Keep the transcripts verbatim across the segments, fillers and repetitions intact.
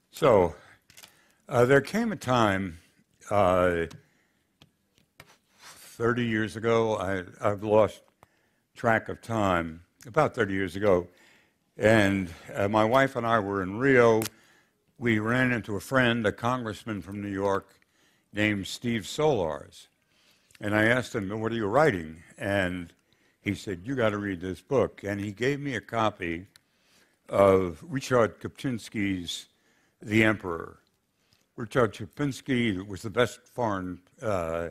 So, uh, there came a time uh, thirty years ago, I, I've lost track of time, about thirty years ago, and uh, my wife and I were in Rio. We ran into a friend, a congressman from New York, named Steve Solars. And I asked him, what are you writing? And he said, you got to read this book. And he gave me a copy of Richard Kopczynski's The Emperor. Richard Kopczynski was the best foreign uh,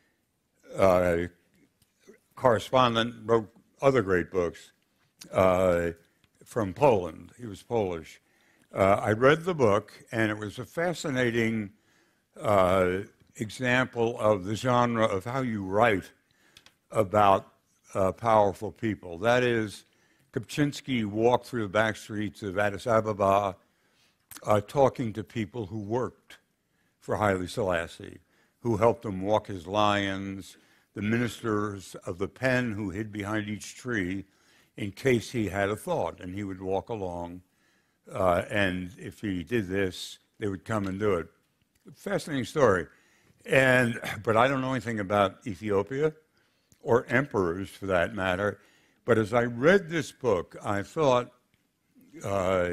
uh, correspondent, wrote other great books uh, from Poland. He was Polish. Uh, I read the book, and it was a fascinating uh, example of the genre of how you write about uh, powerful people. That is, Kopczynski walked through the back streets of Addis Ababa uh, talking to people who worked for Haile Selassie, who helped him walk his lions, the ministers of the pen who hid behind each tree in case he had a thought, and he would walk along. Uh, and if he did this, they would come and do it. Fascinating story. And, but I don't know anything about Ethiopia, or emperors for that matter. But as I read this book, I thought uh,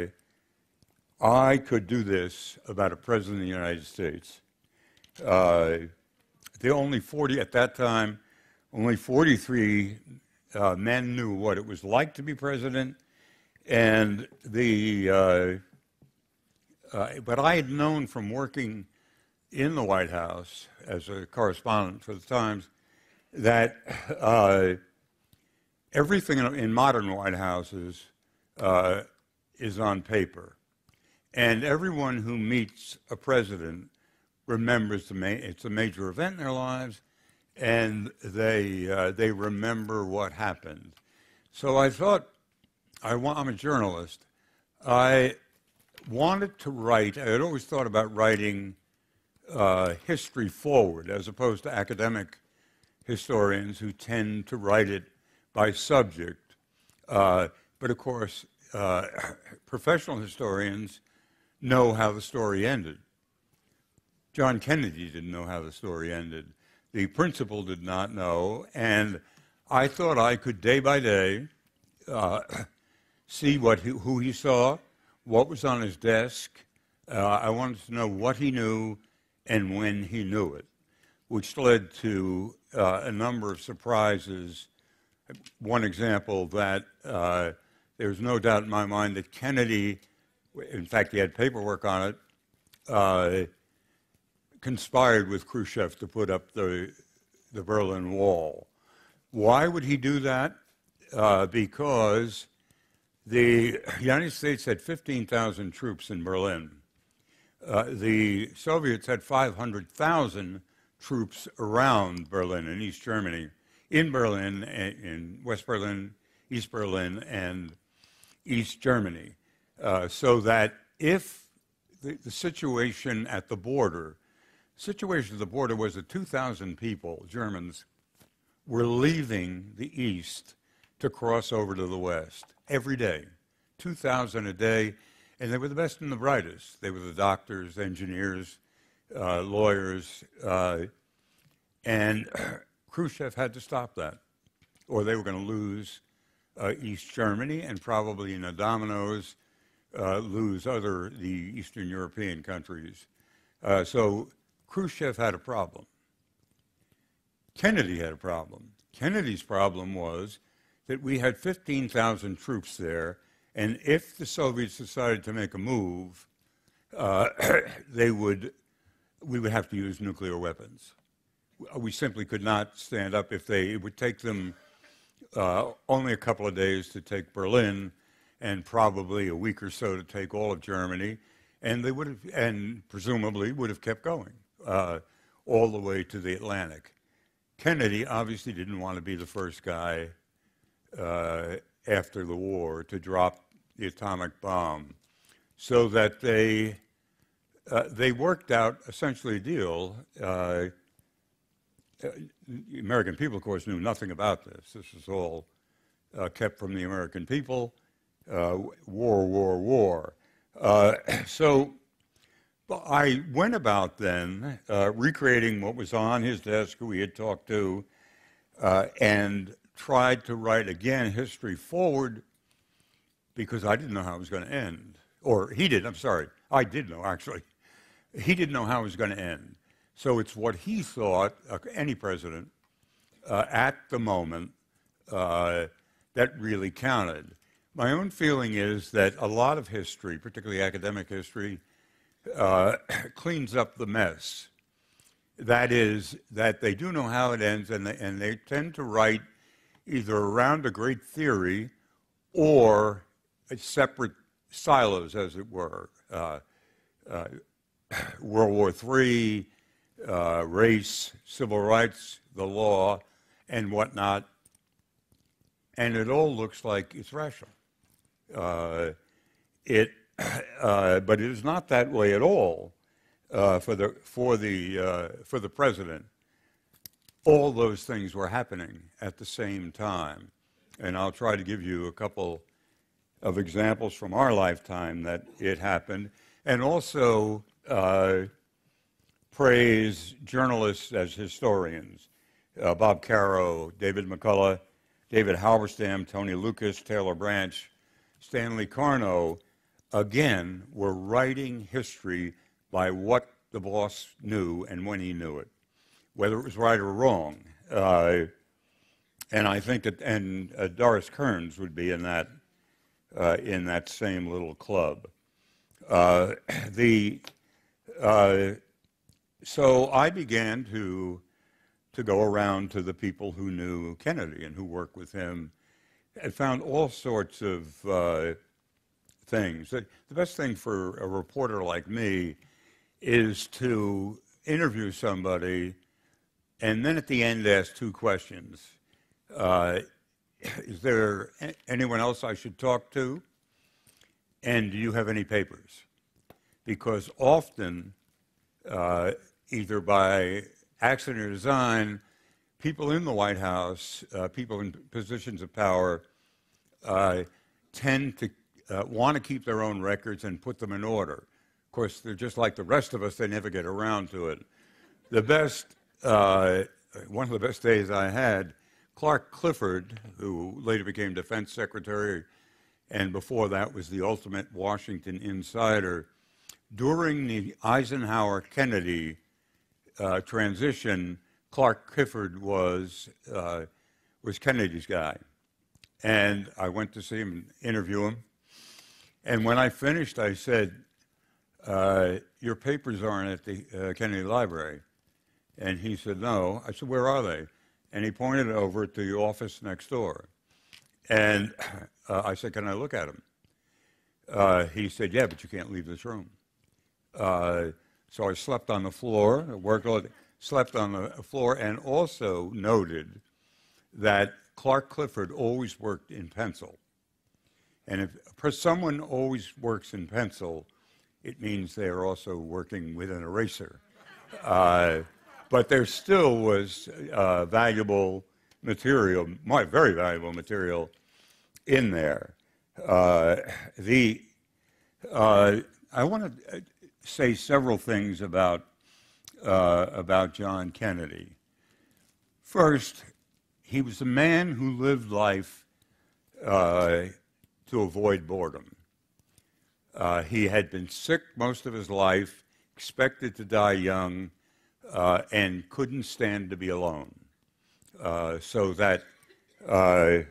I could do this about a president of the United States. Uh, the only forty, at that time, only forty-three uh, men knew what it was like to be president. And the, uh, uh, but I had known from working in the White House as a correspondent for the Times that uh, everything in, in modern White Houses uh, is on paper. And everyone who meets a president remembers the ma it's a major event in their lives, and they, uh, they remember what happened. So I thought, I want, I'm a journalist. I wanted to write, I had always thought about writing uh, history forward as opposed to academic historians who tend to write it by subject. Uh, but of course, uh, professional historians know how the story ended. John Kennedy didn't know how the story ended. The principal did not know, and I thought I could, day by day, uh, see what he, who he saw, what was on his desk. Uh, I wanted to know what he knew and when he knew it, which led to uh, a number of surprises. One example that uh, there's no doubt in my mind that Kennedy, in fact, he had paperwork on it, uh, conspired with Khrushchev to put up the, the Berlin Wall. Why would he do that? Uh, because the United States had fifteen thousand troops in Berlin. Uh, the Soviets had five hundred thousand troops around Berlin in East Germany, in Berlin, in West Berlin, East Berlin, and East Germany. Uh, so that if the, the situation at the border, the situation at the border was that two thousand people, Germans, were leaving the East to cross over to the West every day, two thousand a day, and they were the best and the brightest. They were the doctors, engineers, uh, lawyers, uh, and Khrushchev had to stop that, or they were going to lose uh, East Germany and probably in the dominoes uh, lose other, the Eastern European countries. Uh, so Khrushchev had a problem. Kennedy had a problem. Kennedy's problem was that we had fifteen thousand troops there, and if the Soviets decided to make a move, uh, they would, we would have to use nuclear weapons. We simply could not stand up if they, it would take them uh, only a couple of days to take Berlin and probably a week or so to take all of Germany, and they would have, and presumably would have kept going uh, all the way to the Atlantic. Kennedy obviously didn't want to be the first guy uh, after the war to drop the atomic bomb, so that they uh, they worked out essentially a deal. Uh, the American people, of course, knew nothing about this. This was all uh, kept from the American people. Uh, war, war, war. Uh, so But I went about then uh, recreating what was on his desk, who he had talked to, uh, and tried to write again history forward because I didn't know how it was going to end. Or he did, I'm sorry. I did know, actually. He didn't know how it was going to end. So it's what he thought, uh, any president, uh, at the moment, uh, that really counted. My own feeling is that a lot of history, particularly academic history, uh, cleans up the mess. That is, that they do know how it ends, and they, and they tend to write either around a great theory or separate silos, as it were. Uh, uh, World War Three, uh, race, civil rights, the law, and whatnot, and it all looks like it's rational. Uh, it, uh, but it is not that way at all uh, for the for the uh, for the president. All those things were happening at the same time, and I'll try to give you a couple of examples from our lifetime that it happened, and also uh, praise journalists as historians. Uh, Bob Caro, David McCullough, David Halberstam, Tony Lucas, Taylor Branch, Stanley Carno, again, were writing history by what the boss knew and when he knew it, whether it was right or wrong. Uh, and I think that, and uh, Doris Kearns would be in that, uh, in that same little club. Uh, the, uh, so I began to, to go around to the people who knew Kennedy and who worked with him. I found all sorts of uh, things. The best thing for a reporter like me is to interview somebody and then at the end ask two questions. Uh, is there anyone else I should talk to? And do you have any papers? Because often, uh, either by accident or design, people in the White House, uh, people in positions of power, uh, tend to uh, want to keep their own records and put them in order. Of course, they're just like the rest of us, they never get around to it. The best, uh, one of the best days I had, Clark Clifford, who later became Defense Secretary, and before that was the ultimate Washington insider, during the Eisenhower-Kennedy uh, transition, Clark Clifford was, uh, was Kennedy's guy. And I went to see him and interview him. And when I finished, I said, uh, your papers aren't at the uh, Kennedy Library. And he said, no. I said, where are they? And he pointed over to the office next door. And uh, I said, can I look at them? Uh, he said, yeah, but you can't leave this room. Uh, so I slept on the floor, worked all day, slept on the floor, and also noted that Clark Clifford always worked in pencil. And if someone always works in pencil, it means they are also working with an eraser. Uh, but there still was uh, valuable material, very valuable material in there. Uh, the, uh, I want to say several things about, uh, about John Kennedy. First, he was a man who lived life uh, to avoid boredom. Uh, he had been sick most of his life, expected to die young, uh, and couldn't stand to be alone. Uh, so that uh,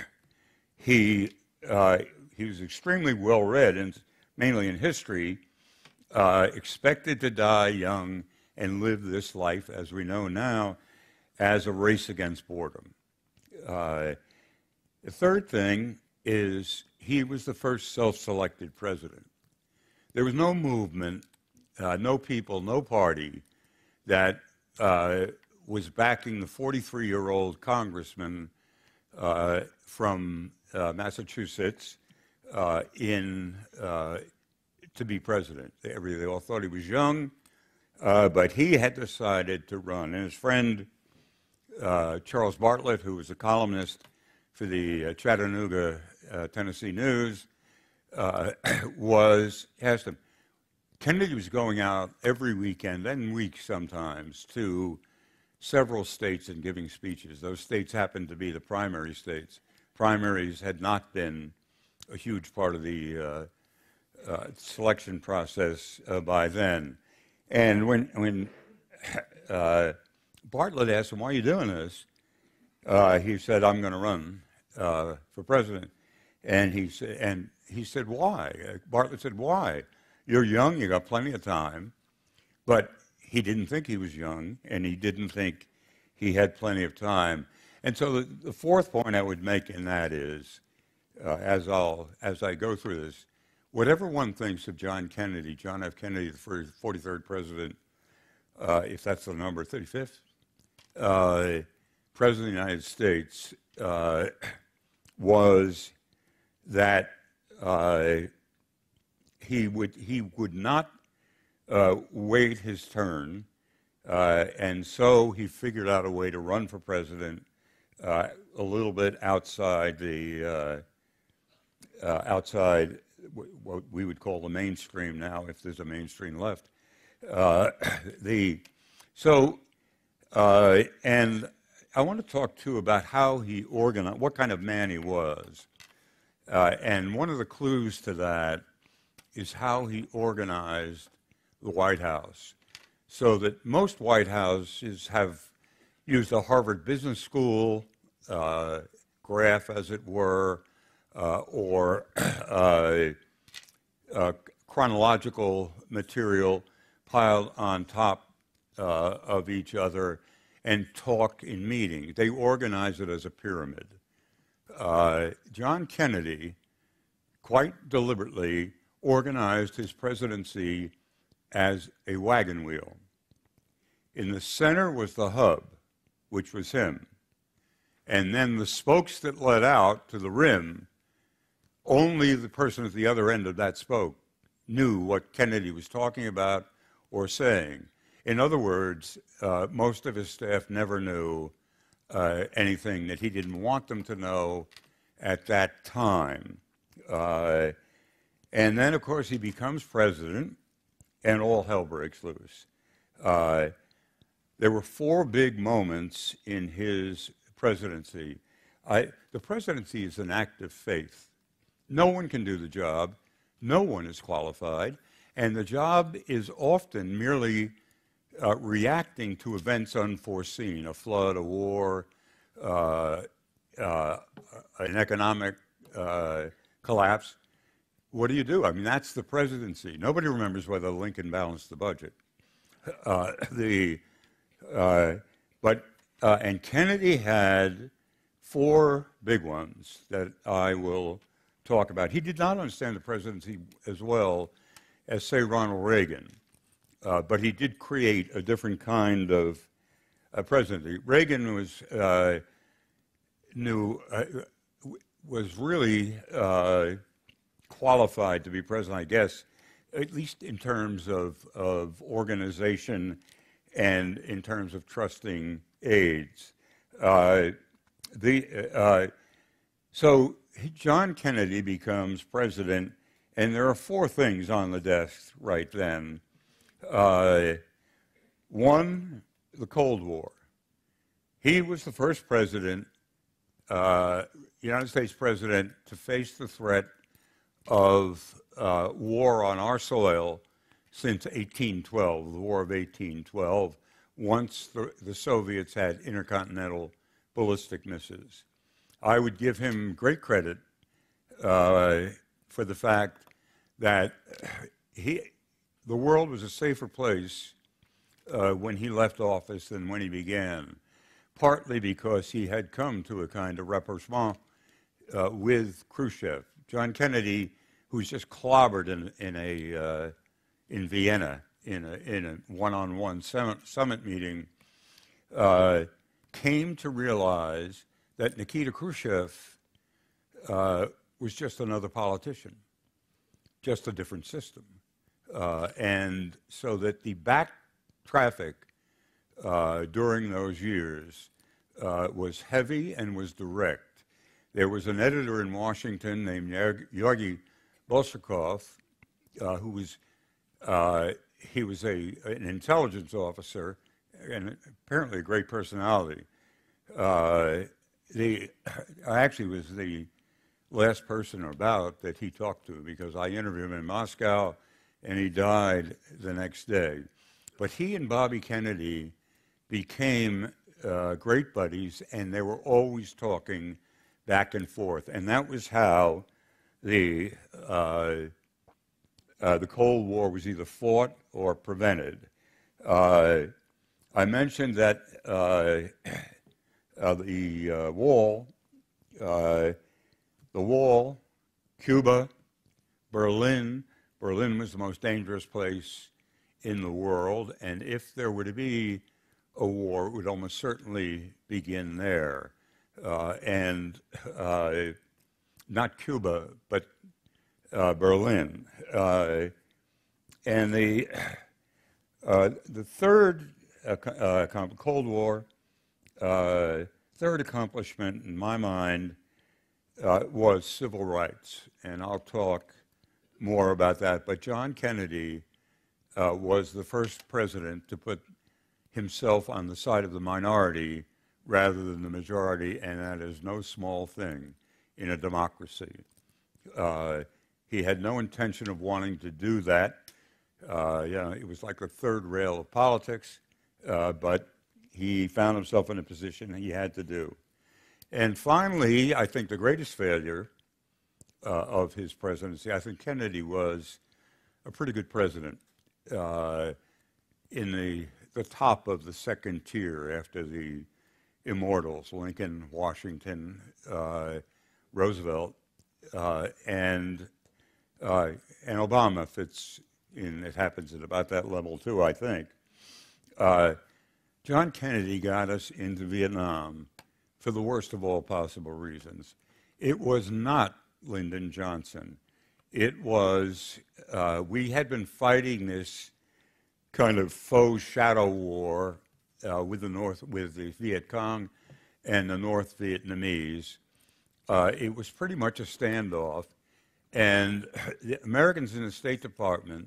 he, uh, he was extremely well-read, and mainly in history, uh, expected to die young and live this life, as we know now, as a race against boredom. Uh, the third thing is he was the first self-selected president. There was no movement, uh, no people, no party that uh, was backing the forty-three-year-old congressman uh, from uh, Massachusetts uh, in uh, to be president. They, they all thought he was young, uh, but he had decided to run. And his friend uh, Charles Bartlett, who was a columnist for the uh, Chattanooga, uh, Tennessee News, uh, was asked him, Kennedy was going out every weekend and week sometimes to several states and giving speeches. Those states happened to be the primary states. Primaries had not been a huge part of the uh, uh, selection process uh, by then. And when, when uh, Bartlett asked him, why are you doing this? Uh, he said, I'm going to run uh, for president. And he, sa- and he said, why? Bartlett said, why? You're young, you got plenty of time. But he didn't think he was young, and he didn't think he had plenty of time. And so the, the fourth point I would make in that is, uh, as, I'll, as I go through this, whatever one thinks of John Kennedy, John F. Kennedy, the forty-third president, uh, if that's the number, thirty-fifth, uh, president of the United States, uh, was that uh, he would he would not uh, wait his turn, uh, and so he figured out a way to run for president uh, a little bit outside the uh, uh, outside what we would call the mainstream now, if there's a mainstream left. Uh, the so uh, and I want to talk too about how he organized, what kind of man he was, uh, and one of the clues to that is how he organized the White House, so that most White Houses have used a Harvard Business School uh, graph, as it were, uh, or uh, uh, chronological material piled on top uh, of each other and talk in meetings. They organize it as a pyramid. Uh, John Kennedy, quite deliberately, organized his presidency as a wagon wheel. In the center was the hub, which was him. And then the spokes that led out to the rim, only the person at the other end of that spoke knew what Kennedy was talking about or saying. In other words, uh, most of his staff never knew uh, anything that he didn't want them to know at that time. Uh, and then, of course, he becomes president, and all hell breaks loose. Uh, there were four big moments in his presidency. I, the presidency is an act of faith. No one can do the job. No one is qualified. And the job is often merely uh, reacting to events unforeseen, a flood, a war, uh, uh, an economic uh, collapse. What do you do? I mean, that's the presidency. Nobody remembers whether Lincoln balanced the budget. Uh, the, uh, but, uh, and Kennedy had four big ones that I will talk about. He did not understand the presidency as well as, say, Ronald Reagan, uh, but he did create a different kind of uh, presidency. Reagan was uh, knew uh, was really uh, qualified to be president, I guess, at least in terms of of organization and in terms of trusting aides. Uh, the uh, so. John Kennedy becomes president, and there are four things on the desk right then. Uh, one, the Cold War. He was the first president, uh, United States president, to face the threat of uh, war on our soil since eighteen twelve, the War of eighteen twelve, once the, the Soviets had intercontinental ballistic missiles. I would give him great credit uh, for the fact that he, the world was a safer place uh, when he left office than when he began, partly because he had come to a kind of rapprochement uh, with Khrushchev. John Kennedy, who was just clobbered in, in, a, uh, in Vienna in a, in a one-on-one summit, summit meeting, uh, came to realize that Nikita Khrushchev uh, was just another politician, just a different system. Uh, and so that the back traffic uh, during those years uh, was heavy and was direct. There was an editor in Washington named Georgy Bolshakov, uh, who was Uh, he was a, an intelligence officer and apparently a great personality. Uh, the, I actually was the last person about that he talked to because I interviewed him in Moscow and he died the next day. But he and Bobby Kennedy became uh, great buddies, and they were always talking back and forth. And that was how the, uh, uh, the Cold War was either fought or prevented. Uh, I mentioned that uh, uh, the uh, wall, uh, the wall, Cuba, Berlin. Berlin was the most dangerous place in the world, and if there were to be a war, it would almost certainly begin there. Uh, and uh, not Cuba, but uh, Berlin. Uh, and the, uh, the third uh, uh, Cold War, uh, third accomplishment in my mind uh, was civil rights. And I'll talk more about that. But John Kennedy uh, was the first president to put himself on the side of the minority rather than the majority, and that is no small thing in a democracy. Uh, he had no intention of wanting to do that. Uh, you know, it was like the third rail of politics, uh, but he found himself in a position he had to do. And finally, I think the greatest failure uh, of his presidency, I think Kennedy was a pretty good president uh, in the, the top of the second tier after the immortals, Lincoln, Washington, uh, Roosevelt, uh, and, uh, and Obama fits in, it happens at about that level too, I think. Uh, John Kennedy got us into Vietnam for the worst of all possible reasons. It was not Lyndon Johnson. It was, uh, we had been fighting this kind of faux shadow war uh, with the North, with the Viet Cong and the North Vietnamese. Uh, it was pretty much a standoff, and the Americans in the State Department,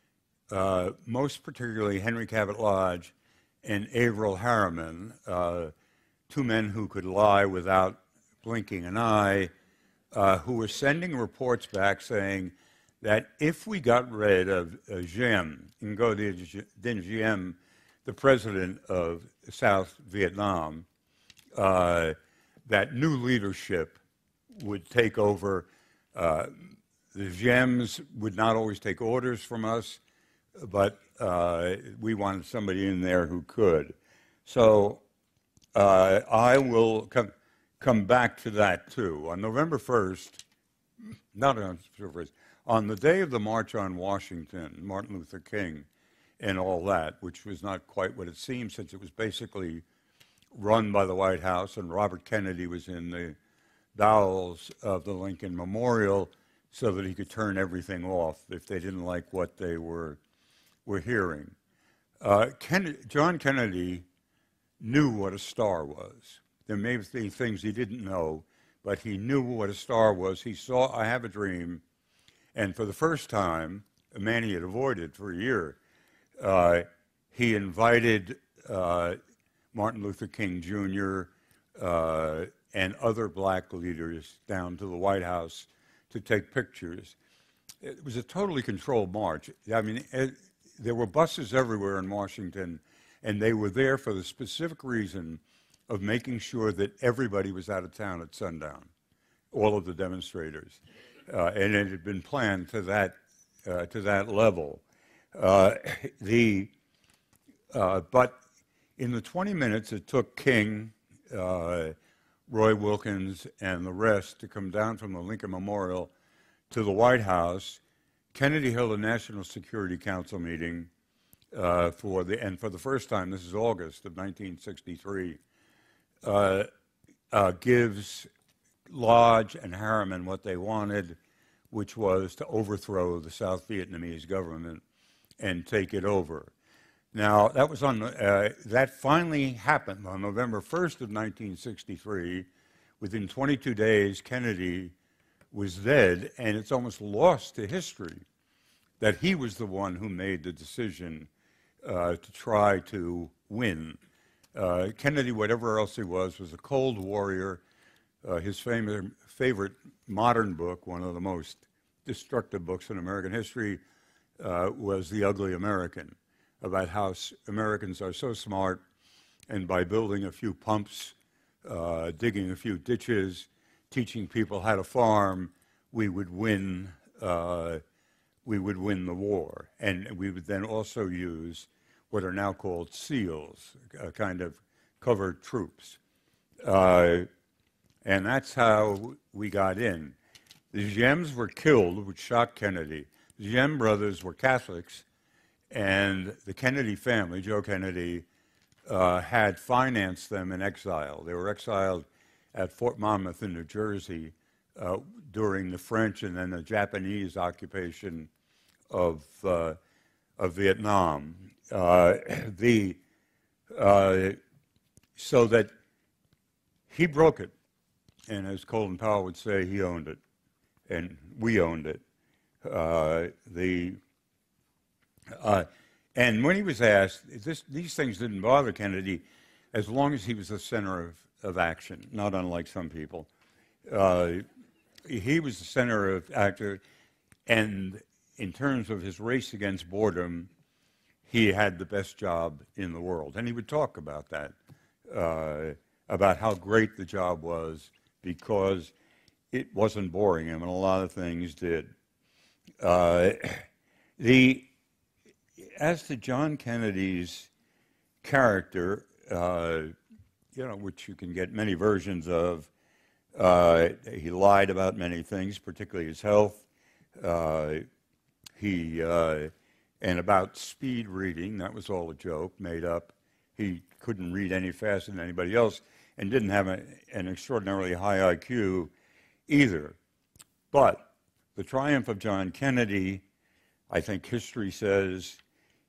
uh, most particularly Henry Cabot Lodge and Averell Harriman, uh, two men who could lie without blinking an eye, uh, who were sending reports back saying that if we got rid of uh, Diem, Ngo Dinh Diem, the president of South Vietnam, uh, that new leadership would take over. Uh, the Diems would not always take orders from us, but uh, we wanted somebody in there who could. So uh, I will come, come back to that too. On November first, not on November first, on the day of the March on Washington, Martin Luther King and all that, which was not quite what it seemed since it was basically run by the White House and Robert Kennedy was in the bowels of the Lincoln Memorial so that he could turn everything off if they didn't like what they were, were hearing. Uh, Ken, John Kennedy knew what a star was. There may be things he didn't know, but he knew what a star was. He saw I Have a Dream, and for the first time, a man he had avoided for a year, uh, he invited uh, Martin Luther King Junior Uh, and other black leaders down to the White House to take pictures. It was a totally controlled march. I mean, it, there were buses everywhere in Washington, and they were there for the specific reason of making sure that everybody was out of town at sundown, all of the demonstrators. Uh, and it had been planned to that, uh, to that level. Uh, the, uh, but in the twenty minutes it took King, uh, Roy Wilkins, and the rest to come down from the Lincoln Memorial to the White House, Kennedy held a National Security Council meeting uh, for the, and for the first time, this is August of nineteen sixty-three, uh, uh, gives Lodge and Harriman what they wanted, which was to overthrow the South Vietnamese government and take it over. Now, that was on, uh, that finally happened on November first of nineteen sixty-three. Within twenty-two days, Kennedy was dead, and it's almost lost to history that he was the one who made the decision uh, to try to win. Uh, Kennedy, whatever else he was, was a cold warrior. Uh, his famous, favorite modern book, one of the most destructive books in American history, uh, was The Ugly American, about how s- Americans are so smart, and by building a few pumps, uh, digging a few ditches, teaching people how to farm, we would win. Uh, we would win the war, and we would then also use what are now called SEALs, a kind of covert troops. Uh, and that's how we got in. The Gems were killed, which shocked Kennedy. The Gem brothers were Catholics, and the Kennedy family, Joe Kennedy, uh, had financed them in exile. They were exiled at Fort Monmouth in New Jersey uh, during the French and then the Japanese occupation of, uh, of Vietnam. Uh, the, uh, so that he broke it, and as Colin Powell would say, he owned it, and we owned it. Uh, the, uh, and when he was asked, this, these things didn't bother Kennedy as long as he was the center of, of action, not unlike some people. Uh, he was the center of action, and in terms of his race against boredom, he had the best job in the world. And he would talk about that, uh, about how great the job was because it wasn't boring him, and a lot of things did. Uh, the, as to John Kennedy's character, uh, you know, which you can get many versions of, uh, he lied about many things, particularly his health. Uh, he uh, and about speed reading, that was all a joke, made up. He couldn't read any faster than anybody else, and didn't have a, an extraordinarily high I Q either. But the triumph of John Kennedy, I think history says,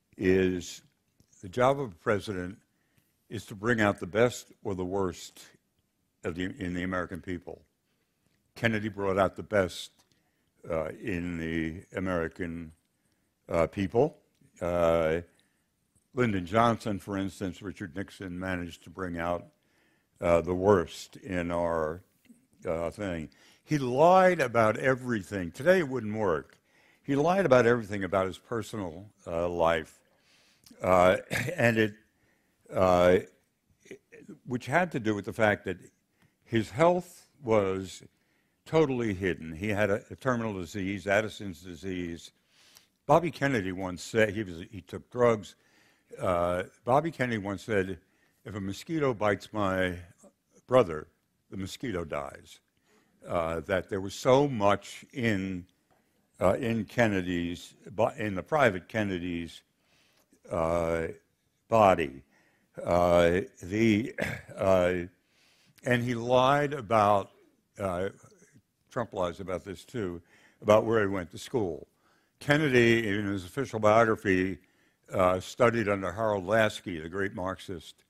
is the job of a president is to bring out the best or the worst of the, in the American people. Kennedy brought out the best uh, in the American uh, people. Uh, Lyndon Johnson, for instance, Richard Nixon managed to bring out uh, the worst in our uh, thing. He lied about everything. Today it wouldn't work. He lied about everything about his personal uh, life, uh, and it, uh, which had to do with the fact that his health was totally hidden. He had a, a terminal disease, Addison's disease. Bobby Kennedy once said, he, was, he took drugs. Uh, Bobby Kennedy once said, if a mosquito bites my brother, the mosquito dies. Uh, that there was so much in, uh, in Kennedy's, in the private Kennedy's uh, body. Uh, the, uh, and he lied about, uh, Trump lies about this too, about where he went to school. Kennedy, in his official biography, uh, studied under Harold Lasky, the great Marxist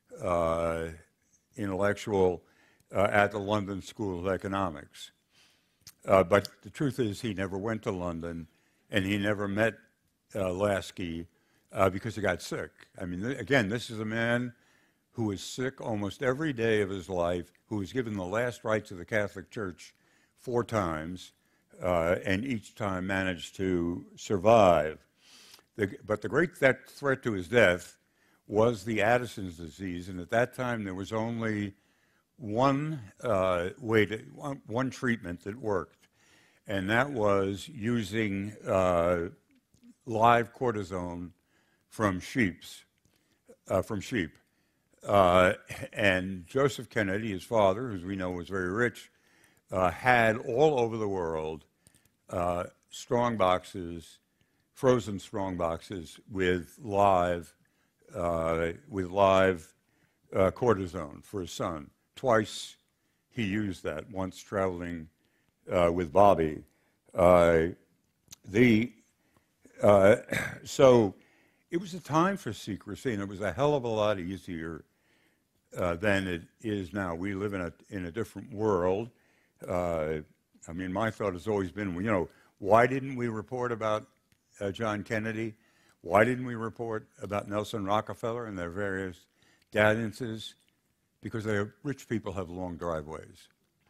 uh, intellectual, uh, at the London School of Economics. Uh, but the truth is he never went to London, and he never met uh, Lasky uh, because he got sick. I mean, th- again, this is a man who was sick almost every day of his life, who was given the last rites of the Catholic Church four times, uh, and each time managed to survive. The, but the great th- threat to his death was the Addison's disease, and at that time there was only one uh, way to, one, one treatment that worked, and that was using uh, live cortisone from sheep's, uh, from sheep. Uh, and Joseph Kennedy, his father, who we know was very rich, uh, had all over the world uh, strong boxes, frozen strong boxes with live, uh, with live uh, cortisone for his son. Twice he used that, once traveling uh, with Bobby. Uh, the, uh, so it was a time for secrecy, and it was a hell of a lot easier uh, than it is now. We live in a, in a different world. Uh, I mean, my thought has always been, you know, why didn't we report about uh, John Kennedy? Why didn't we report about Nelson Rockefeller and their various dalliances? Because they rich people have long driveways.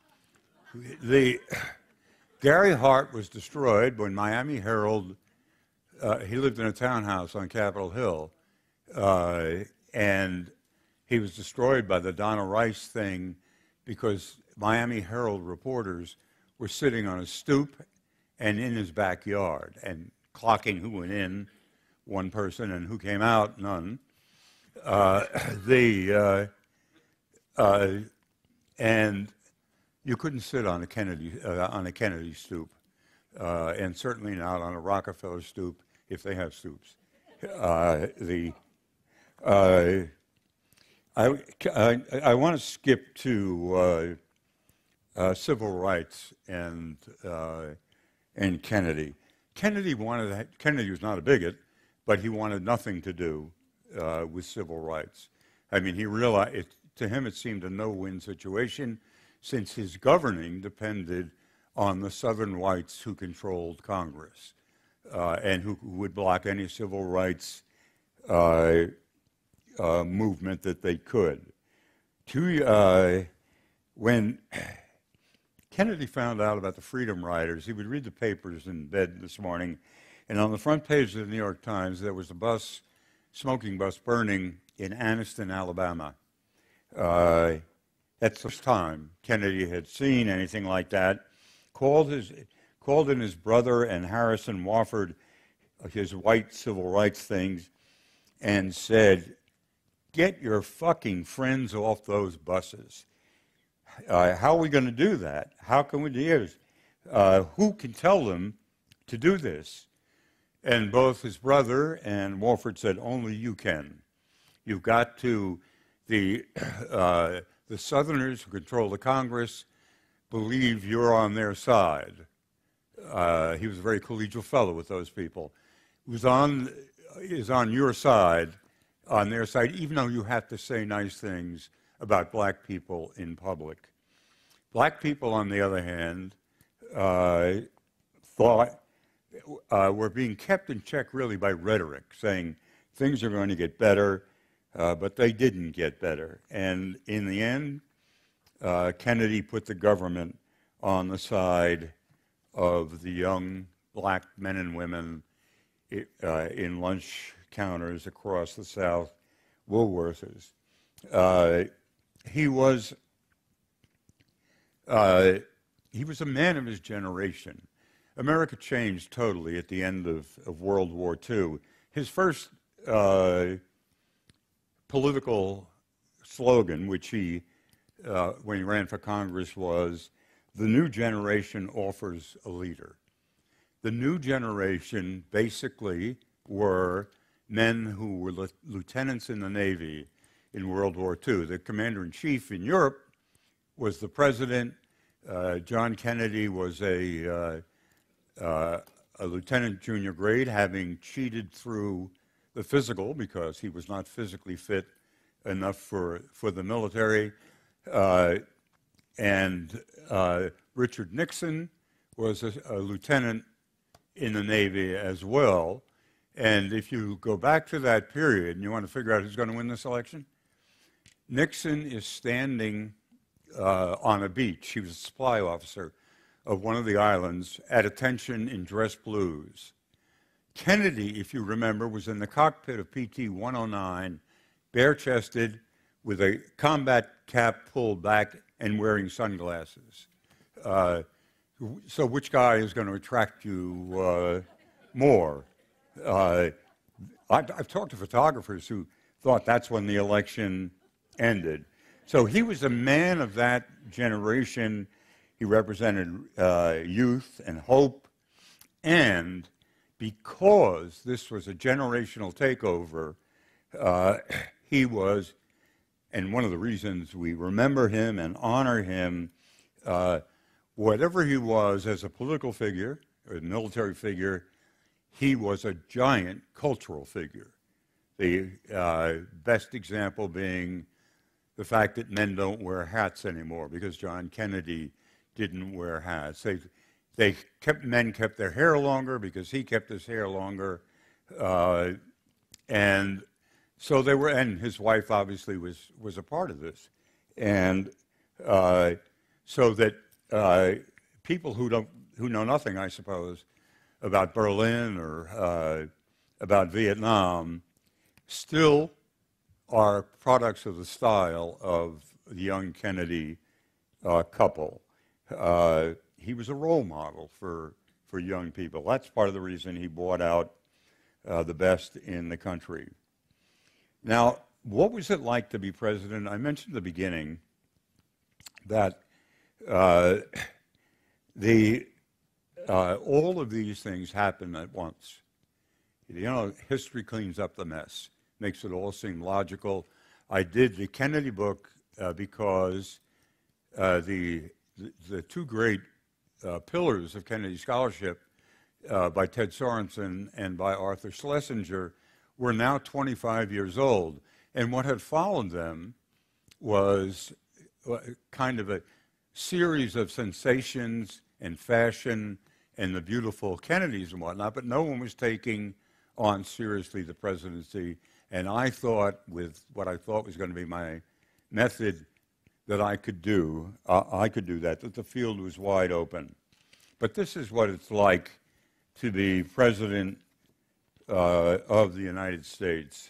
The Gary Hart was destroyed when Miami Herald, uh, he lived in a townhouse on Capitol Hill, uh, and he was destroyed by the Donna Rice thing because Miami Herald reporters were sitting on a stoop and in his backyard and clocking who went in, one person, and who came out, none. Uh, the, uh, uh, and you couldn't sit on a Kennedy, uh, on a Kennedy stoop, uh, and certainly not on a Rockefeller stoop if they have stoops. Uh, the, uh, I, I, I want to skip to uh, uh, civil rights and uh, and Kennedy. Kennedy wanted Kennedy was not a bigot, but he wanted nothing to do uh, with civil rights. I mean, he realized it, to him it seemed a no-win situation, since his governing depended on the Southern whites who controlled Congress uh, and who, who would block any civil rights uh, uh, movement that they could. To, uh, when Kennedy found out about the Freedom Riders, he would read the papers in bed this morning, and on the front page of the New York Times, there was a bus, smoking bus, burning in Anniston, Alabama. Uh, That's the first time Kennedy had seen anything like that. Called, his, called in his brother and Harrison Wofford, his white civil rights things, and said, "Get your fucking friends off those buses. Uh, how are we going to do that? How can we do this? Uh, who can tell them to do this?" And both his brother and Wofford said, "Only you can. You've got to, the... Uh, The Southerners who control the Congress believe you're on their side." Uh, he was a very collegial fellow with those people. He was on, is on your side, on their side, even though you have to say nice things about black people in public. Black people, on the other hand, uh, thought uh, were being kept in check really by rhetoric, saying things are going to get better. Uh, but they didn't get better. And in the end, uh, Kennedy put the government on the side of the young black men and women uh, in lunch counters across the South, Woolworthers. Uh, he was uh, he was a man of his generation. America changed totally at the end of, of World War Two. His first uh, political slogan, which he, uh, when he ran for Congress, was, "The new generation offers a leader." The new generation basically were men who were li- lieutenants in the Navy in World War Two. The commander-in-chief in Europe was the president. Uh, John Kennedy was a, uh, uh, a lieutenant junior grade, having cheated through the physical because he was not physically fit enough for, for the military. Uh, and uh, Richard Nixon was a, a lieutenant in the Navy as well. And if you go back to that period and you want to figure out who's going to win this election, Nixon is standing uh, on a beach. He was a supply officer of one of the islands at attention in dress blues. Kennedy, if you remember, was in the cockpit of P T one oh nine, bare-chested, with a combat cap pulled back and wearing sunglasses. Uh, so which guy is going to attract you uh, more? Uh, I've, I've talked to photographers who thought that's when the election ended. So he was a man of that generation. He represented uh, youth and hope, and because this was a generational takeover, uh, he was, and one of the reasons we remember him and honor him, uh, whatever he was as a political figure or a military figure, he was a giant cultural figure. The uh, best example being the fact that men don't wear hats anymore because John Kennedy didn't wear hats. They, they kept, men kept their hair longer because he kept his hair longer. Uh, and so they were, and his wife obviously was, was a part of this. And uh, so that uh, people who don't, who know nothing, I suppose, about Berlin or uh, about Vietnam still are products of the style of the young Kennedy uh, couple. Uh, he was a role model for, for young people. That's part of the reason he bought out uh, the best in the country. Now, what was it like to be president? I mentioned at the beginning that uh, the, uh, all of these things happen at once. You know, history cleans up the mess, makes it all seem logical. I did the Kennedy book uh, because uh, the, the, the two great uh, pillars of Kennedy scholarship uh, by Ted Sorensen and by Arthur Schlesinger were now twenty-five years old. And what had followed them was kind of a series of sensations and fashion and the beautiful Kennedys and whatnot, but no one was taking on seriously the presidency. And I thought, with what I thought was going to be my method, that I could do, uh, I could do that, that the field was wide open. But this is what it's like to be president uh, of the United States,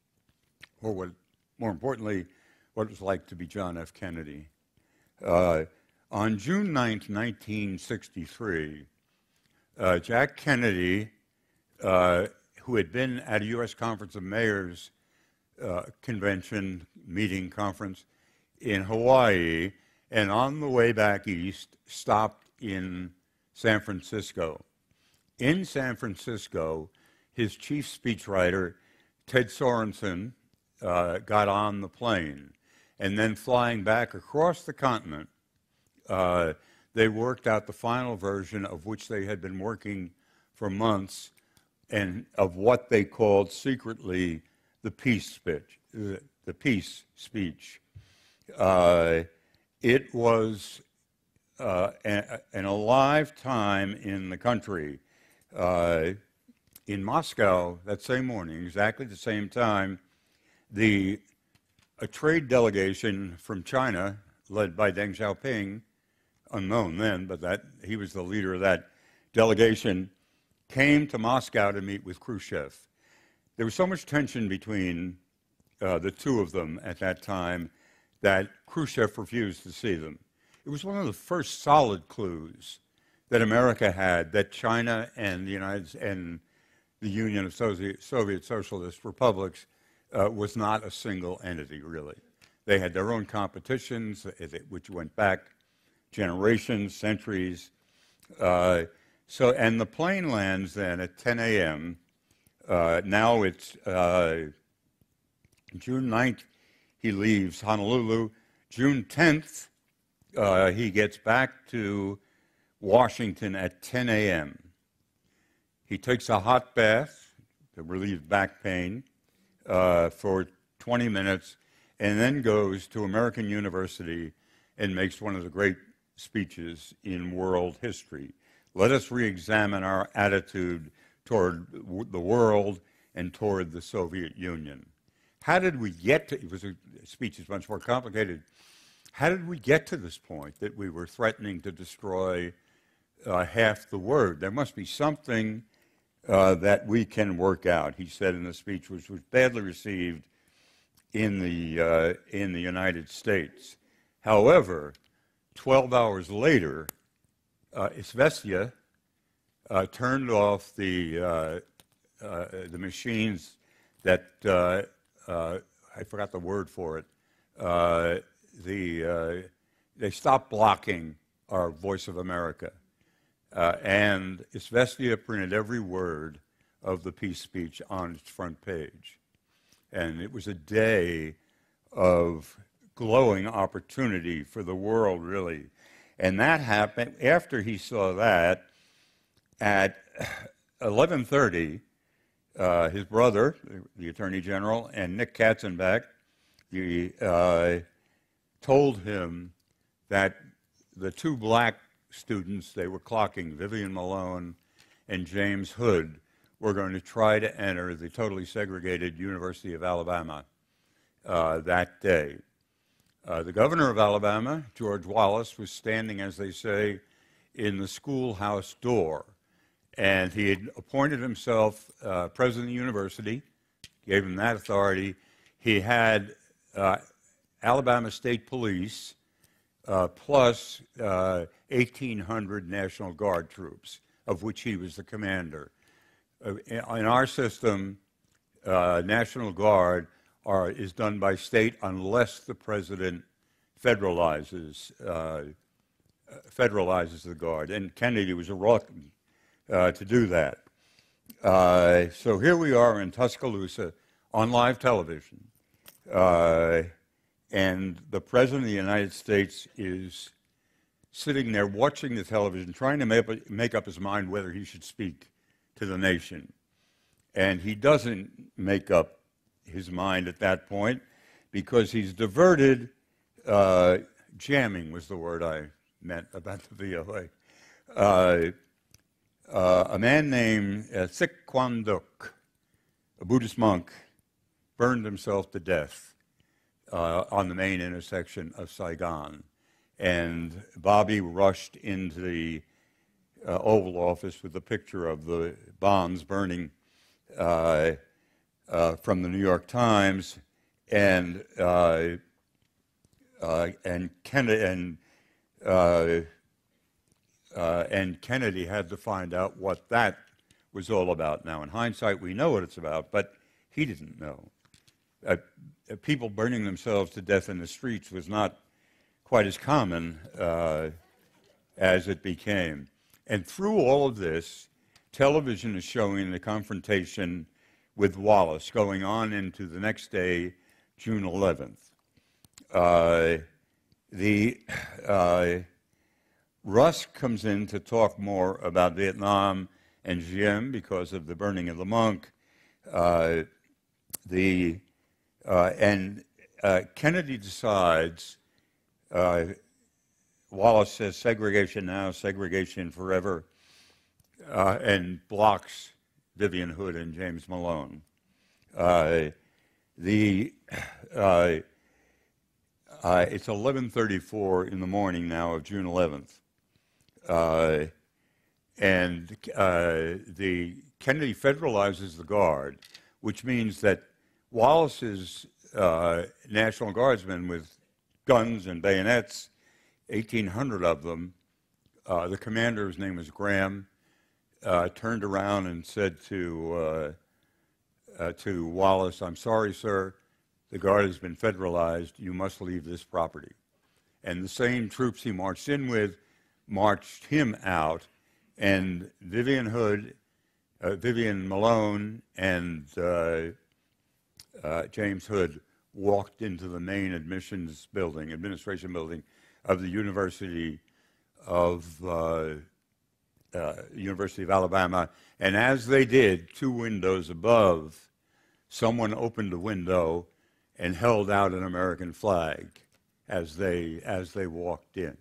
or what, more importantly, what it was like to be John F. Kennedy. Uh, on June ninth, nineteen sixty-three, uh, Jack Kennedy, uh, who had been at a U S Conference of Mayors uh, convention, meeting, conference in Hawaii, and on the way back east, stopped in San Francisco. In San Francisco, his chief speechwriter, Ted Sorensen, uh, got on the plane. And then flying back across the continent, uh, they worked out the final version of which they had been working for months, and of what they called secretly the peace speech. The, the peace speech. Uh, it was uh, a, an alive time in the country. Uh, in Moscow, that same morning, exactly the same time, the a trade delegation from China, led by Deng Xiaoping, unknown then, but that he was the leader of that delegation, came to Moscow to meet with Khrushchev. There was so much tension between uh, the two of them at that time that Khrushchev refused to see them. It was one of the first solid clues that America had that China and the United and the Union of Soviet, Soviet Socialist Republics uh, was not a single entity, really. They had their own competitions, which went back generations, centuries. Uh, so, and the plane lands then at ten A M Uh, now it's uh, June ninth, he leaves Honolulu. June tenth, uh, he gets back to Washington at ten A M He takes a hot bath to relieve back pain uh, for twenty minutes, and then goes to American University and makes one of the great speeches in world history. Let us re-examine our attitude toward the world and toward the Soviet Union. How did we get to, it was a speech is much more complicated. How did we get to this point that we were threatening to destroy uh, half the world? There must be something uh, that we can work out, he said in the speech, which was badly received in the, uh, in the United States. However, twelve hours later, uh, Izvestia uh, turned off the, uh, uh, the machines that, uh, uh, I forgot the word for it, uh, the, uh, they stopped blocking our Voice of America. Uh, and Izvestia printed every word of the peace speech on its front page. And it was a day of glowing opportunity for the world, really. And that happened after he saw that. At eleven thirty, uh, his brother, the Attorney General, and Nick Katzenbach, the, uh, told him that the two black students, they were clocking, Vivian Malone and James Hood, were going to try to enter the totally segregated University of Alabama uh, that day. Uh, the governor of Alabama, George Wallace, was standing, as they say, in the schoolhouse door, and he had appointed himself uh, president of the university, gave him that authority. He had uh, Alabama State Police uh, plus uh, eighteen hundred National Guard troops, of which he was the commander. Uh, in our system, uh, National Guard are, is done by state unless the president federalizes uh, federalizes the Guard, and Kennedy was reluctant uh, to do that. Uh, so here we are in Tuscaloosa on live television, uh, and the President of the United States is sitting there watching the television, trying to make, make up his mind whether he should speak to the nation. And he doesn't make up his mind at that point because he's diverted. Uh, jamming was the word I meant about the V O A. Uh, uh, a man named uh, Thich Quang Duc, a Buddhist monk, burned himself to death uh, on the main intersection of Saigon. And Bobby rushed into the uh, Oval Office with a picture of the bombs burning uh, uh, from the New York Times, and uh, uh, and Kennedy and uh, uh, and Kennedy had to find out what that was all about. Now, in hindsight, we know what it's about, but he didn't know. Uh, people burning themselves to death in the streets was not quite as common uh, as it became. And through all of this, television is showing the confrontation with Wallace going on into the next day, June eleventh. Uh, the uh, Russ comes in to talk more about Vietnam and Diem because of the burning of the monk. Uh, the uh, and uh, Kennedy decides. Uh, Wallace says segregation now, segregation forever, uh, and blocks Vivian Hood and James Malone. Uh, the uh, uh, it's eleven thirty-four in the morning now of June eleventh, uh, and uh, the Kennedy federalizes the Guard, which means that Wallace's uh, National Guardsmen with guns and bayonets, eighteen hundred of them, uh, the commander, whose name was Graham, uh, turned around and said to, uh, uh, to Wallace, "I'm sorry, sir, the Guard has been federalized. You must leave this property." And the same troops he marched in with marched him out, and Vivian Hood, uh, Vivian Malone, and uh, uh, James Hood walked into the main admissions building, administration building of the University of uh, uh, University of Alabama. And as they did, two windows above, someone opened a window and held out an American flag as they as they walked in.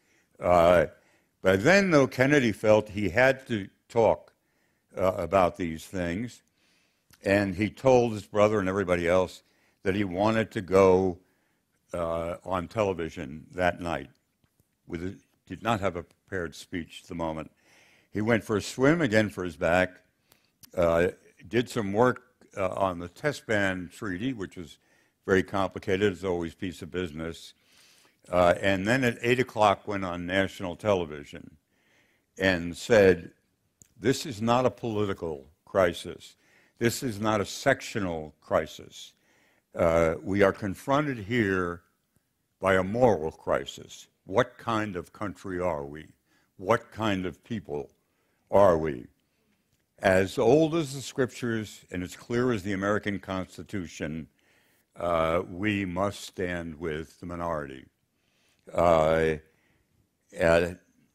Uh, but then, though, Kennedy felt he had to talk uh, about these things, and he told his brother and everybody else that he wanted to go uh, on television that night. With a, did not have a prepared speech at the moment. He went for a swim, again for his back, uh, did some work uh, on the test ban treaty, which was very complicated, as always, piece of business. Uh, and then at eight o'clock went on national television and said, "This is not a political crisis. This is not a sectional crisis. Uh, we are confronted here by a moral crisis. What kind of country are we? What kind of people are we? As old as the scriptures and as clear as the American Constitution, uh, we must stand with the minority." Uh, uh,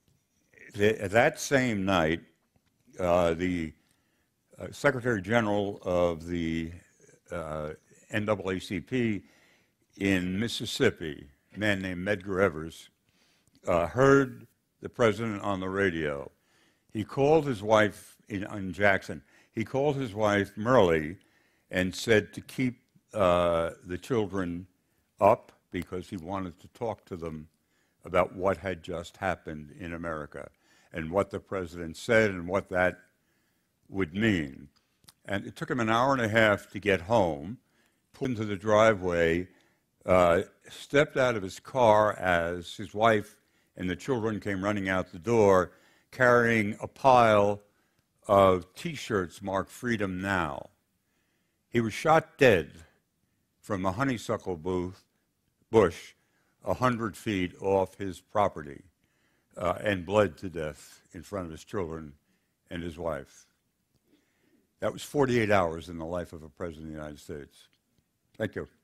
the, that same night, uh, the uh, Secretary General of the uh, N double A C P in Mississippi, a man named Medgar Evers, uh, heard the president on the radio. He called his wife in, in Jackson. He called his wife Merle and said to keep uh, the children up because he wanted to talk to them about what had just happened in America and what the president said and what that would mean. And it took him an hour and a half to get home, pulled into the driveway, uh, stepped out of his car as his wife and the children came running out the door, carrying a pile of T-shirts marked Freedom Now. He was shot dead from a honeysuckle booth, bush a hundred feet off his property uh, and bled to death in front of his children and his wife. That was forty-eight hours in the life of a president of the United States. Thank you.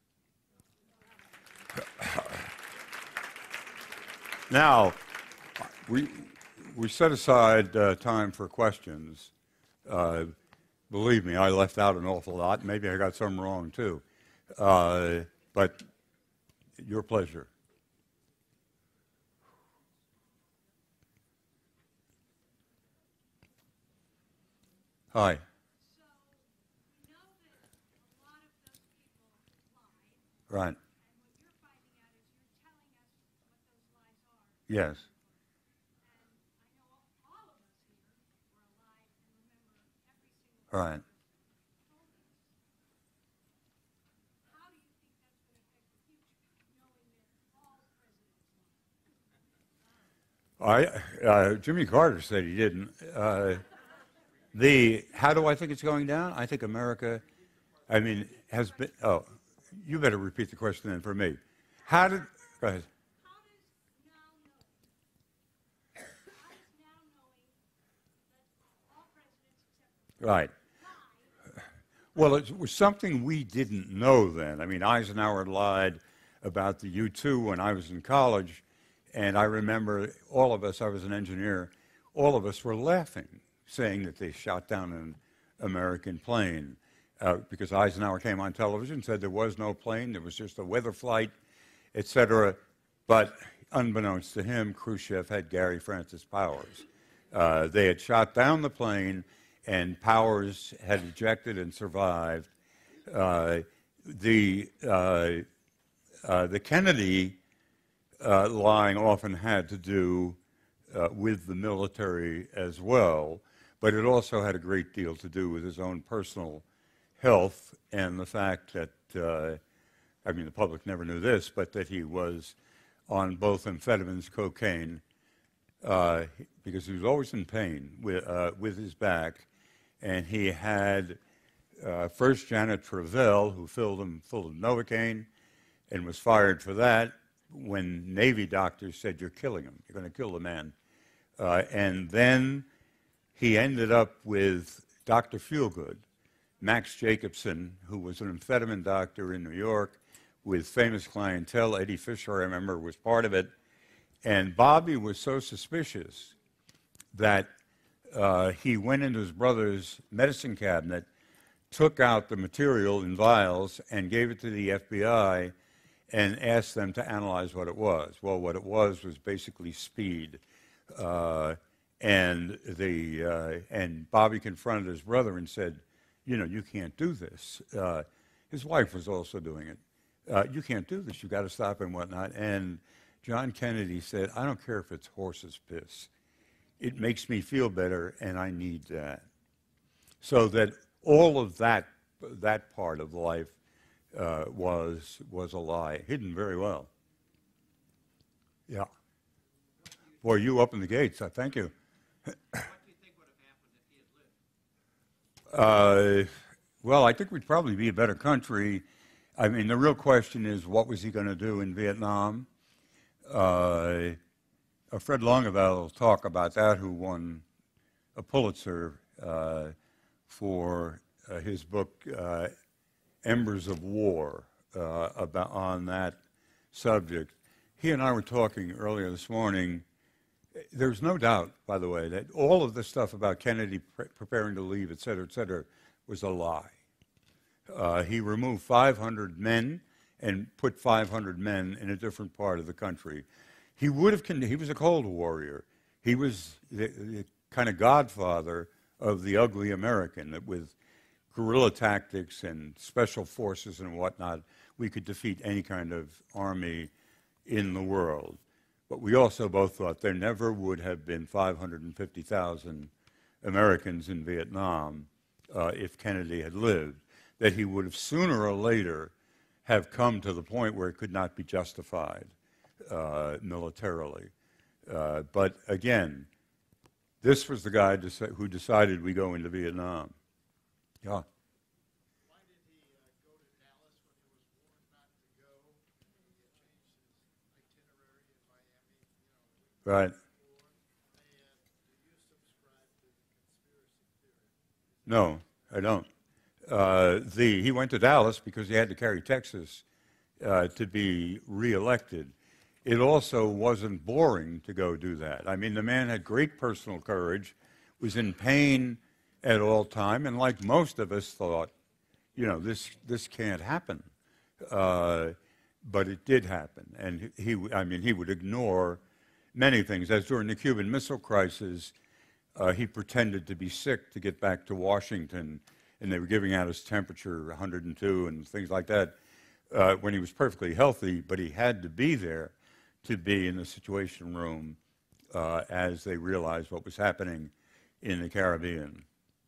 Now, we, we set aside uh, time for questions. Uh, believe me, I left out an awful lot. Maybe I got some wrong, too. Uh, but your pleasure. Hi. So, we know that a lot of those people lied. Right. And what you're finding out is you're telling us what those lies are. Yes. And I know all of us here were alive and remember every single Right. person who told us. How do you think that's going to affect the future, knowing that all presidents lied? I, uh, Jimmy Carter said he didn't. Uh, the how do I think it's going down? I think America, I mean, has been. Oh, you better repeat the question then for me. How did? Go ahead. How does now knowing, how does now knowing that all presidents except Right. lied, Well, it was something we didn't know then. I mean, Eisenhower lied about the U two when I was in college, and I remember all of us, I was an engineer, all of us were laughing, saying that they shot down an American plane uh, because Eisenhower came on television, said there was no plane, there was just a weather flight, et cetera. But unbeknownst to him, Khrushchev had Gary Francis Powers. Uh, they had shot down the plane, and Powers had ejected and survived. Uh, the uh, uh, the Kennedy uh, lying often had to do uh, with the military as well, but it also had a great deal to do with his own personal health and the fact that, uh, I mean, the public never knew this, but that he was on both amphetamines, cocaine, uh, because he was always in pain with, uh, with his back, and he had uh, first Janet Travell, who filled him full of Novocaine, and was fired for that when Navy doctors said, "You're killing him, you're going to kill the man." Uh, and then he ended up with Doctor Feelgood, Max Jacobson, who was an amphetamine doctor in New York with famous clientele. Eddie Fisher, I remember, was part of it. And Bobby was so suspicious that uh, he went into his brother's medicine cabinet, took out the material in vials, and gave it to the F B I and asked them to analyze what it was. Well, what it was was basically speed. Uh, and the uh, and Bobby confronted his brother and said, "You know, you can't do this." Uh, his wife was also doing it. Uh, you can't do this. You've got to stop and whatnot. And John Kennedy said, "I don't care if it's horse's piss. It makes me feel better, and I need that." So that all of that that part of life uh, was was a lie, hidden very well. Yeah. Boy, you opened the gates. I thank you. What do you think would have happened if he had lived? Uh, well, I think we'd probably be a better country. I mean, the real question is, what was he going to do in Vietnam? Uh, uh, Fred Longavelle will talk about that, who won a Pulitzer uh, for uh, his book, uh, Embers of War, uh, about, on that subject. He and I were talking earlier this morning. There's no doubt, by the way, that all of the stuff about Kennedy pre preparing to leave, et cetera, et cetera, was a lie. Uh, he removed five hundred men and put five hundred men in a different part of the country. He would have, he was a Cold Warrior. He was the, the kind of godfather of the ugly American, that with guerrilla tactics and special forces and whatnot, we could defeat any kind of army in the world. But we also both thought there never would have been five hundred fifty thousand Americans in Vietnam uh, if Kennedy had lived, that he would have sooner or later have come to the point where it could not be justified uh, militarily. Uh, but again, this was the guy deci- who decided we go into Vietnam. Yeah. Why did he uh, go to Dallas when he was warned not to go? He uh, changed his itinerary in Miami, you know, Right. before. And do you subscribe to the conspiracy theory? No, I don't. Uh, the, he went to Dallas because he had to carry Texas uh, to be reelected. It also wasn't boring to go do that. I mean, the man had great personal courage, was in pain at all time, and like most of us thought, you know, this this can't happen. Uh, but it did happen, and he, I mean, he would ignore many things. As during the Cuban Missile Crisis, uh, he pretended to be sick to get back to Washington, and they were giving out his temperature one hundred two and things like that, uh, when he was perfectly healthy, but he had to be there to be in the Situation Room uh, as they realized what was happening in the Caribbean.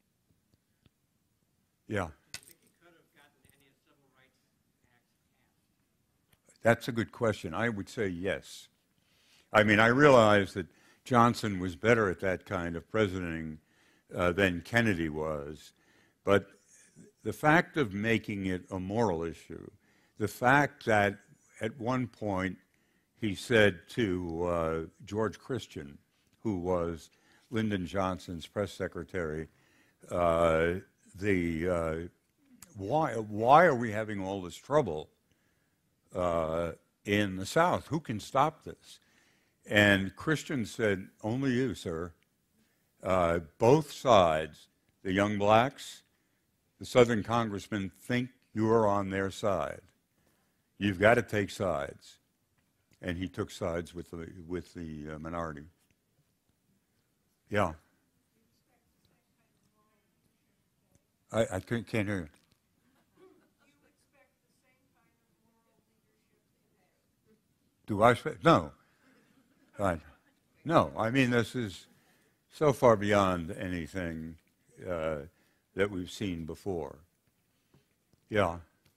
Yeah. Do you think he could have gotten any of the Civil Rights Acts passed? That's a good question. I would say yes. I mean, I realize that Johnson was better at that kind of presidenting uh, than Kennedy was, but the fact of making it a moral issue, the fact that at one point he said to uh, George Christian, who was Lyndon Johnson's press secretary, uh, the uh, why why are we having all this trouble uh, in the South? Who can stop this? And Christian said, "Only you, sir. Uh, both sides, the young blacks, the Southern congressmen, think you are on their side. You've got to take sides." And he took sides with the with the uh, minority. Yeah. I, I can't, can't hear you. Do I expect? No. Right. No. I mean, this is so far beyond anything uh, that we've seen before. Yeah.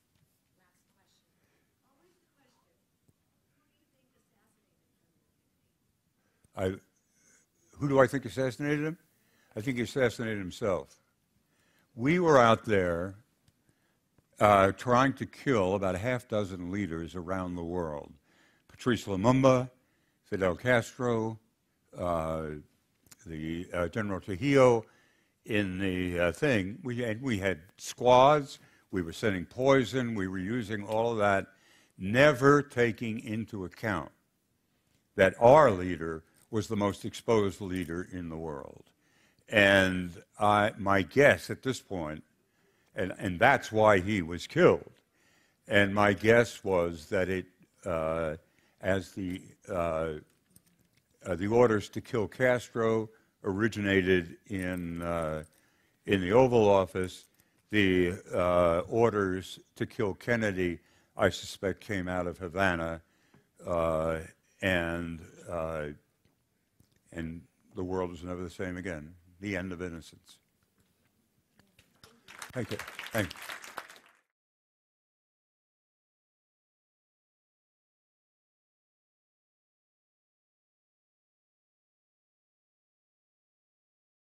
I, who do I think assassinated him? I think he assassinated himself. We were out there uh, trying to kill about a half dozen leaders around the world. Patrice Lumumba, Fidel Castro, uh, the uh, General Trujillo. In the uh, thing, we had, we had squads, we were sending poison, we were using all of that, never taking into account that our leader was the most exposed leader in the world. And I, my guess at this point, and, and that's why he was killed, and my guess was that it, uh, as the, uh, uh, the orders to kill Castro originated in, uh, in the Oval Office, the uh, orders to kill Kennedy, I suspect, came out of Havana, uh, and uh, and the world was never the same again. The end of innocence. Thank you. Thank you.